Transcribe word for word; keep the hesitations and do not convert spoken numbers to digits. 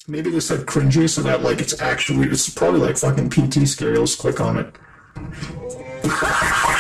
Maybe they said cringy so that like it's actually it's probably like fucking P T scary. Let's click on it.